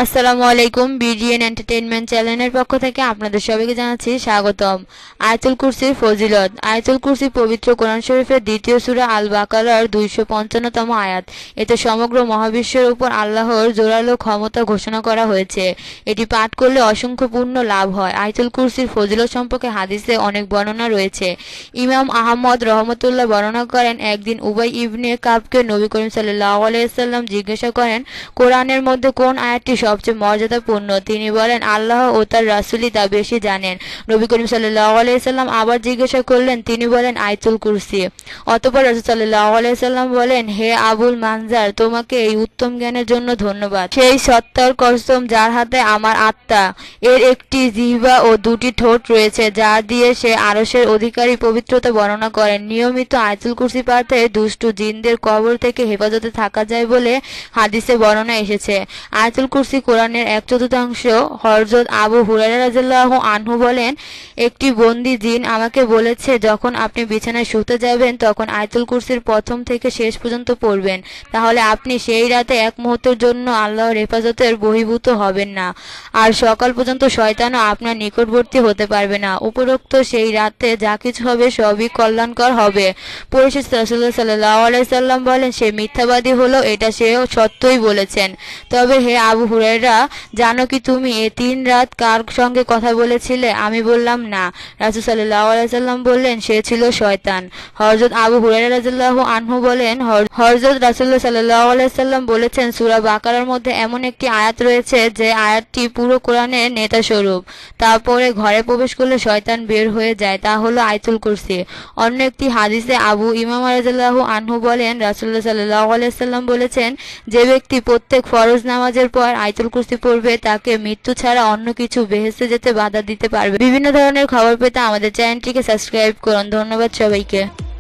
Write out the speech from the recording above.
আসসালামু আলাইকুম। BDN entertainment চ্যানেলের পক্ষ থেকে আপনাদের সবাইকে জানাচ্ছি স্বাগতম। আয়াতুল কুরসির ফজিলত। আয়াতুল কুরসি পবিত্র কোরআন শরীফের দ্বিতীয় সূরা আল বাকারার 255তম আয়াত। এতে সমগ্র মহাবিশ্বের উপর আল্লাহর জোরালো ক্ষমতা ঘোষণা করা হয়েছে। এটি পাঠ করলে অসংখ্য পুণ্য লাভ হয়। আয়াতুল কুরসির ফজিলত সম্পর্কে হাদিসে অনেক বর্ণনা রয়েছে। ইমাম আহমদ রহমতুল্লাহ বর্ণনা করেন, একদিন উবাই ইবনে কাবকে নবী করিম সাল্লাল্লাহু আলাইহি ওয়াসাল্লাম জিজ্ঞাসা করেন, কোরআনের মধ্যে কোন আয়াতটি সবচেয়ে মর্যাদাপূর্ণ? তিনি বলেন, আল্লাহ ও তার রাসূলই তা বেশি জানেন। নবী করিম সাল্লাল্লাহু আলাইহি ওয়াসাল্লাম আবার জিজ্ঞাসা করলেন, তিনি বলেন, আয়াতুল কুরসি। অতঃপর রাসূল সাল্লাল্লাহু আলাইহি ওয়াসাল্লাম বলেন, হে আবুল মানজার, তোমাকে এই উত্তম জ্ঞানের জন্য ধন্যবাদ। সেই সত্তার কসম যার হাতে আমার আত্মা, এর একটি জিহ্বা ও দুটি ঠোঁট রয়েছে, যা দিয়ে সে আরশের অধিকারী পবিত্রতা বর্ণনা করেন। নিয়মিত আয়াতুল কুরসি পাঠে দুষ্টু জিনদের কবর থেকে হেফাজতে থাকা যায় বলে হাদিসে বর্ণনা এসেছে। আয়াতুল কুরসি কোরআনের 1/4। হযরত আবু হুরায়রা রাদিয়াল্লাহু আনহু বলেন, একটি বন্দী জিন আমাকে বলেছে, যখন আপনি বিছানায় শুতে যাবেন তখন আয়াতুল কুরসির প্রথম থেকে শেষ পর্যন্ত পড়বেন, তাহলে আপনি সেই রাতে এক মুহূর্তের জন্য আল্লাহর হেফাজতের বহির্ভূত হবেন না, আর সকাল পর্যন্ত শয়তানও আপনার নিকটবর্তী হতে পারবে না। উপরোক্ত সেই রাতে যা কিছু হবে সবই কল্যাণকর হবে। পরিশেষে রাসূলুল্লাহ সাল্লাল্লাহু আলাইহি সাল্লাম বলেন, সে মিথ্যাবাদী হলো, এটা সেও সত্যই বলেছেন। তবে হে আবু হুরায়রা, জানো কি তুমি এ 3 রাত কার সঙ্গে কথা বলেছিলে? আমি বললাম, না। রাসূল সাল্লাল্লাহু আলাইহি সাল্লাম বললেন, সে ছিল শয়তান। হযরত আবু হুরায়রা রাদিয়াল্লাহু আনহু বলেন, হযরত রাসূলুল্লাহ সাল্লাল্লাহু আলাইহি সাল্লাম বলেছেন, সূরা বাকারার মধ্যে এমন একটি আয়াত রয়েছে যে আয়াতটি পুরো কোরআনের নেতা স্বরূপ। তারপরে ঘরে প্রবেশ করলে শয়তান বের হয়ে যায়, তা হলো আয়াতুল কুরসি। অন্য একটি হাদিসে আবু ইমামা রাদিয়াল্লাহু আনহু বলেন, রাসূলুল্লাহ সাল্লাল্লাহু আলাইহি সাল্লাম বলেছেন, যে ব্যক্তি প্রত্যেক ফরজ নামাজের পর আয়াতুল কুরসি পড়বে, তাকে মৃত্যু ছাড়া অন্য কিছু বেহেশতে যেতে বাধা দিতে পারবে। বিভিন্ন ধরনের খবর পেতে আমাদের চ্যানেলটিকে সাবস্ক্রাইব করুন। ধন্যবাদ সবাইকে।